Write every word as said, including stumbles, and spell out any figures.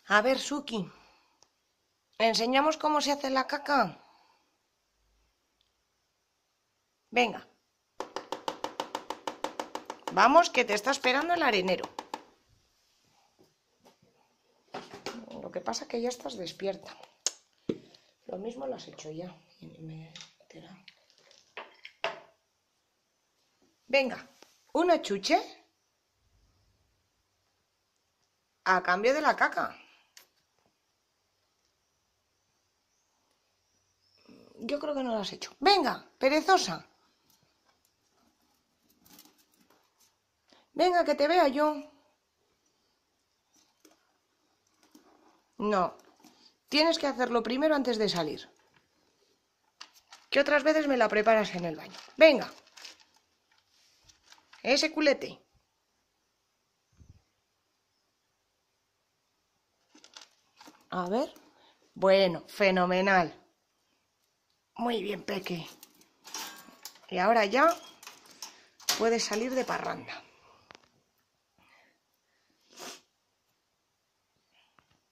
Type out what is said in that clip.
A ver, Suki, ¿enseñamos cómo se hace la caca? Venga. Vamos, que te está esperando el arenero. Lo que pasa es que ya estás despierta. Lo mismo lo has hecho ya. Venga, una chuche a cambio de la caca. Yo creo que no lo has hecho. Venga, perezosa. Venga, que te vea yo. No. Tienes que hacerlo primero antes de salir. Que otras veces me la preparas en el baño. Venga. Ese culete. A ver. Bueno, fenomenal. Muy bien, Peque. Y ahora ya puedes salir de parranda.